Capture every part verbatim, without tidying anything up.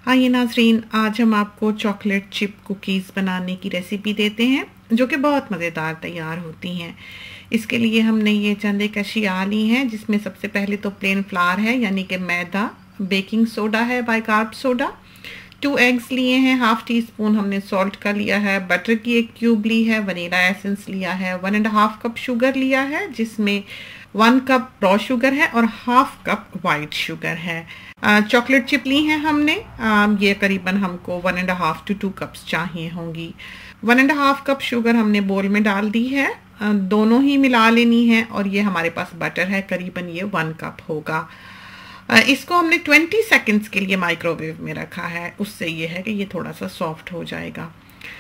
आइए नाज़रीन, आज हम आपको चॉकलेट चिप कुकीज़ बनाने की रेसिपी देते हैं जो कि बहुत मज़ेदार तैयार होती हैं। इसके लिए हमने ये चंद एक अशिया ली हैं, जिसमें सबसे पहले तो प्लेन फ्लावर है यानी कि मैदा, बेकिंग सोडा है बाइकार्ब सोडा, टू एग्स लिए हैं, हाफ टी स्पून हमने सॉल्ट का लिया है, बटर की एक क्यूब ली है, वनीला एसेंस लिया है, one and half cup sugar लिया है जिसमें वन कप रॉ शुगर है और हाफ कप वाइट शुगर है। चॉकलेट चिप ली हैं हमने, आ, ये करीबन हमको one and half two two cups चाहिए होंगी। One and half cup sugar हमने बोल में डाल दी है, आ, दोनों ही मिला लेनी है। और ये हमारे पास बटर है, करीबन ये वन कप होगा। आ, इसको हमने ट्वेंटी सेकेंड्स के लिए माइक्रोवेव में रखा है, उससे ये है कि ये थोड़ा सा सॉफ्ट हो जाएगा।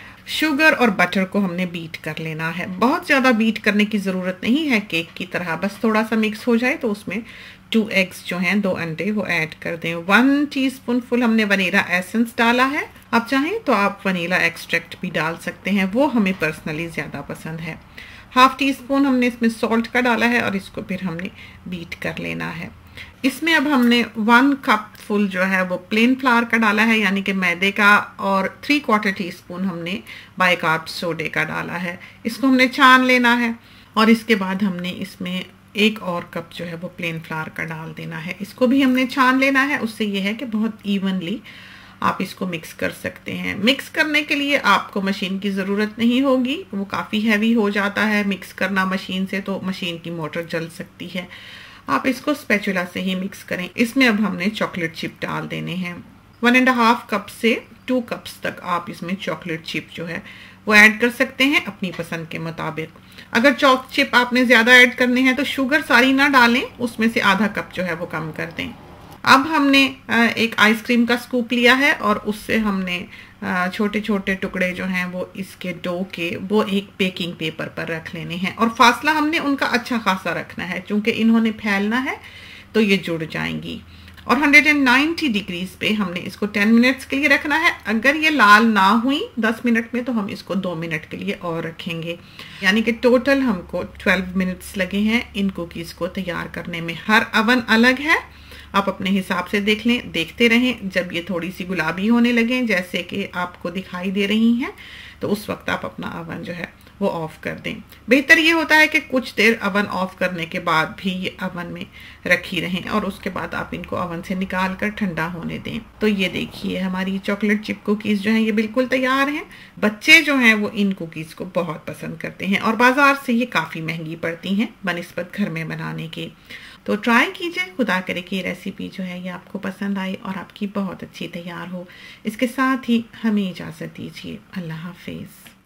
शुगर और बटर को हमने बीट कर लेना है, बहुत ज़्यादा बीट करने की ज़रूरत नहीं है केक की तरह, बस थोड़ा सा मिक्स हो जाए तो उसमें टू एग्स जो हैं, दो अंडे वो ऐड कर दें। वन टीस्पून फुल हमने वनीला एसेंस डाला है, आप चाहें तो आप वनीला एक्सट्रैक्ट भी डाल सकते हैं, वो हमें पर्सनली ज़्यादा पसंद है। हाफ टी स्पून हमने इसमें सॉल्ट का डाला है और इसको फिर हमने बीट कर लेना है। इसमें अब हमने वन कप फुल जो है वो प्लेन फ्लावर का डाला है यानी कि मैदे का, और थ्री क्वार्टर टी स्पून हमने बाइकार्ब सोडे का डाला है। इसको हमने छान लेना है और इसके बाद हमने इसमें एक और कप जो है वो प्लेन फ्लावर का डाल देना है, इसको भी हमने छान लेना है। उससे ये है कि बहुत इवनली आप इसको मिक्स कर सकते हैं। मिक्स करने के लिए आपको मशीन की ज़रूरत नहीं होगी, वो काफ़ी हैवी हो जाता है मिक्स करना मशीन से, तो मशीन की मोटर जल सकती है। आप इसको स्पैचुला से ही मिक्स करें। इसमें अब हमने चॉकलेट चिप डाल देने हैं। वन एंड हाफ कप से टू कप्स तक आप इसमें चॉकलेट चिप जो है वो ऐड कर सकते हैं अपनी पसंद के मुताबिक। अगर चॉक चिप आपने ज़्यादा ऐड करने हैं तो शुगर सारी ना डालें, उसमें से आधा कप जो है वो कम कर दें। अब हमने एक आइसक्रीम का स्कूप लिया है और उससे हमने छोटे छोटे टुकड़े जो हैं वो इसके डो के वो एक बेकिंग पेपर पर रख लेने हैं, और फासला हमने उनका अच्छा खासा रखना है क्योंकि इन्होंने फैलना है तो ये जुड़ जाएंगी। और वन नाइंटी डिग्रीज पे हमने इसको टेन मिनट्स के लिए रखना है। अगर ये लाल ना हुई दस मिनट में तो हम इसको दो मिनट के लिए और रखेंगे, यानी कि टोटल हमको ट्वेल्व मिनट्स लगे हैं इन कुकीज़ को तैयार करने में। हर अवन अलग है, आप अपने हिसाब से देख लें, देखते रहें। जब ये थोड़ी सी गुलाबी होने लगें जैसे कि आपको दिखाई दे रही हैं तो उस वक्त आप अपना अवन जो है वो ऑफ़ कर दें। बेहतर ये होता है कि कुछ देर अवन ऑफ़ करने के बाद भी ये अवन में रखी रहें और उसके बाद आप इनको अवन से निकाल कर ठंडा होने दें। तो ये देखिए हमारी चॉकलेट चिप कुकीज़ जो हैं ये बिल्कुल तैयार हैं। बच्चे जो हैं वो इन कुकीज़ को बहुत पसंद करते हैं और बाज़ार से ये काफ़ी महंगी पड़ती हैं बनिस्बत घर में बनाने के। तो ट्राई कीजिए, खुदा करे कि ये रेसिपी जो है ये आपको पसंद आए और आपकी बहुत अच्छी तैयार हो। इसके साथ ही हमें इजाज़त दीजिए। अल्लाह हाफिज़।